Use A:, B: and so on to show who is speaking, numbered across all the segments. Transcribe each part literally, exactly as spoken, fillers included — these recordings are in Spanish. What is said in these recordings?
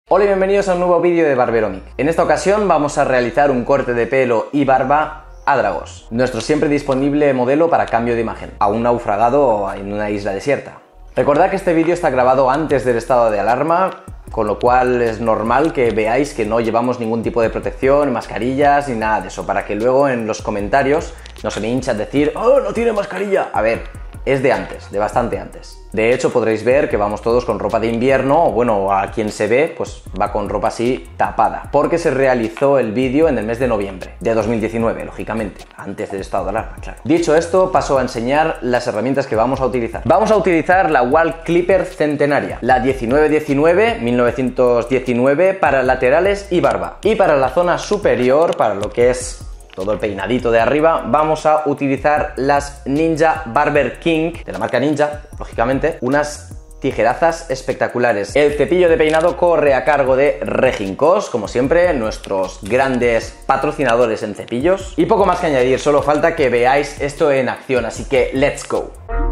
A: Hola y bienvenidos a un nuevo vídeo de Barberomic. En esta ocasión vamos a realizar un corte de pelo y barba a Dragos, nuestro siempre disponible modelo para cambio de imagen, a un naufragado en una isla desierta. Recordad que este vídeo está grabado antes del estado de alarma, con lo cual es normal que veáis que no llevamos ningún tipo de protección, mascarillas ni nada de eso, para que luego en los comentarios no se me hincha decir ¡oh, no tiene mascarilla! A ver, es de antes, de bastante antes. De hecho podréis ver que vamos todos con ropa de invierno, o bueno, a quien se ve pues va con ropa así tapada, porque se realizó el vídeo en el mes de noviembre de dos mil diecinueve, lógicamente, antes del estado de alarma, claro. Dicho esto, paso a enseñar las herramientas que vamos a utilizar. Vamos a utilizar la Wall Clipper Centenaria, la diecinueve diecinueve mil novecientos diecinueve para laterales y barba, y para la zona superior, para lo que es todo el peinadito de arriba, vamos a utilizar las Ninja Barber King, de la marca Ninja, lógicamente, unas tijerazas espectaculares. El cepillo de peinado corre a cargo de Regincos, como siempre, nuestros grandes patrocinadores en cepillos. Y poco más que añadir, solo falta que veáis esto en acción, así que let's go.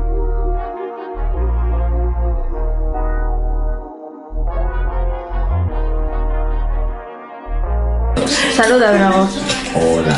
B: Saluda, Dragos.
C: Hola.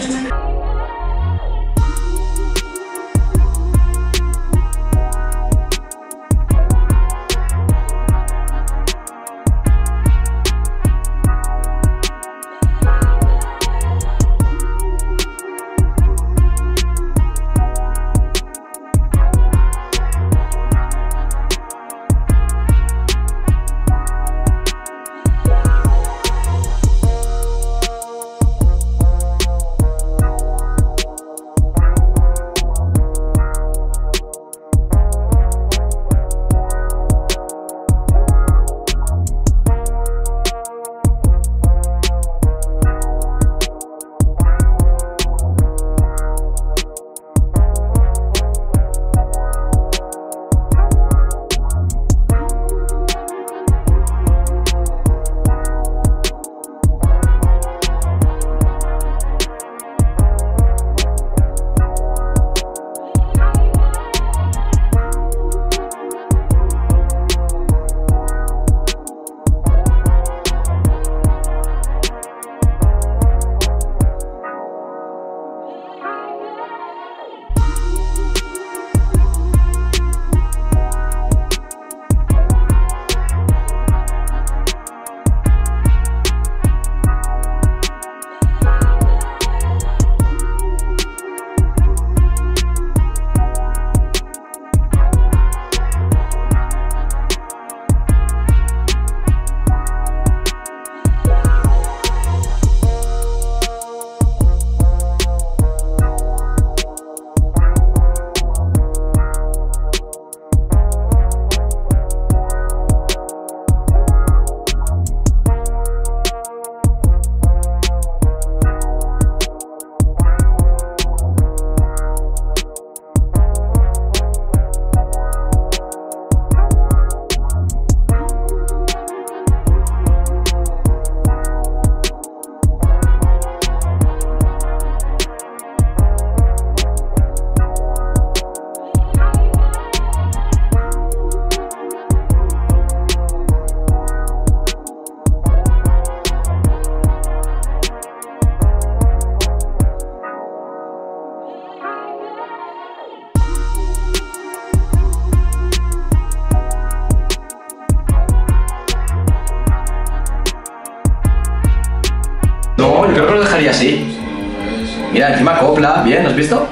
A: No, yo creo que lo dejaría así. Mira, encima copla, bien, ¿has visto?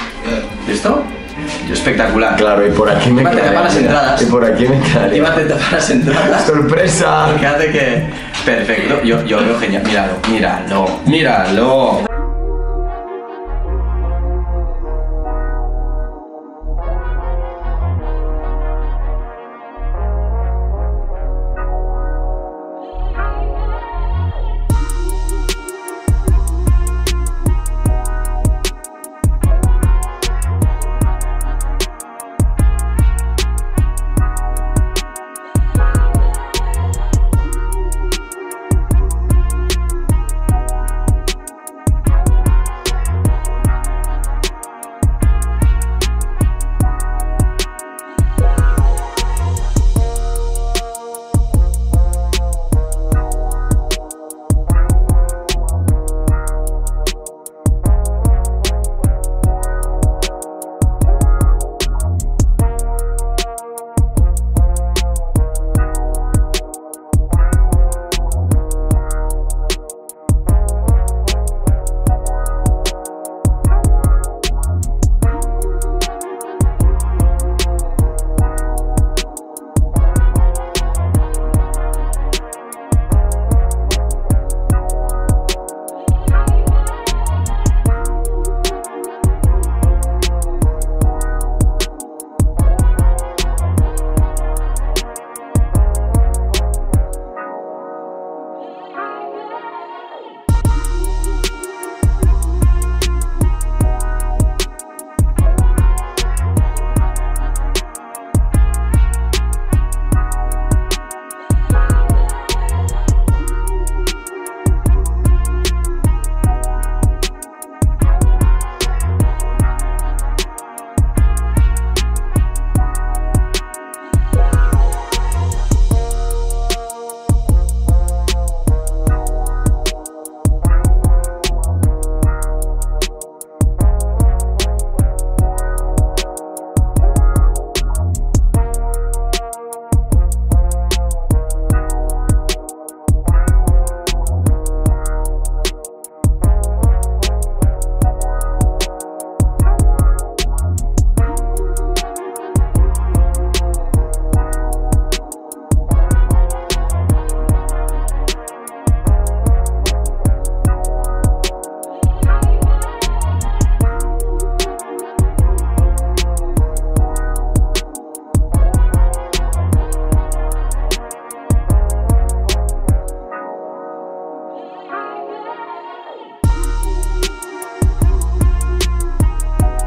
A: ¿Listo? Espectacular.
C: Claro, y por aquí me
A: quedaría. Te tapan las entradas.
C: Y por aquí me quedaría.
A: Encima te tapan las entradas.
C: ¡Sorpresa!
A: Porque hace que... Perfecto, yo, yo veo genial. Míralo, míralo, míralo.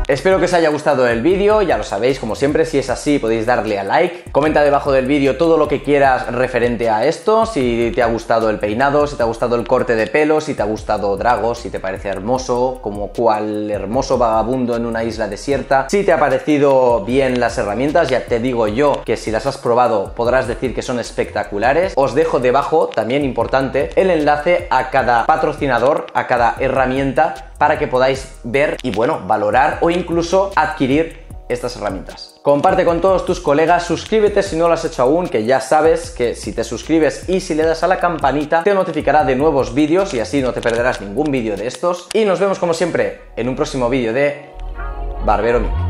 A: Espero que os haya gustado el vídeo, ya lo sabéis, como siempre, si es así podéis darle a like, comenta debajo del vídeo todo lo que quieras referente a esto, si te ha gustado el peinado, si te ha gustado el corte de pelo, si te ha gustado Dragos, si te parece hermoso, como cual hermoso vagabundo en una isla desierta, si te ha parecido bien las herramientas, ya te digo yo que si las has probado podrás decir que son espectaculares. Os dejo debajo, también importante, el enlace a cada patrocinador, a cada herramienta, para que podáis ver y bueno, valorar o incluso adquirir estas herramientas. Comparte con todos tus colegas, suscríbete si no lo has hecho aún, que ya sabes que si te suscribes y si le das a la campanita te notificará de nuevos vídeos y así no te perderás ningún vídeo de estos. Y nos vemos como siempre en un próximo vídeo de Barbero Mic.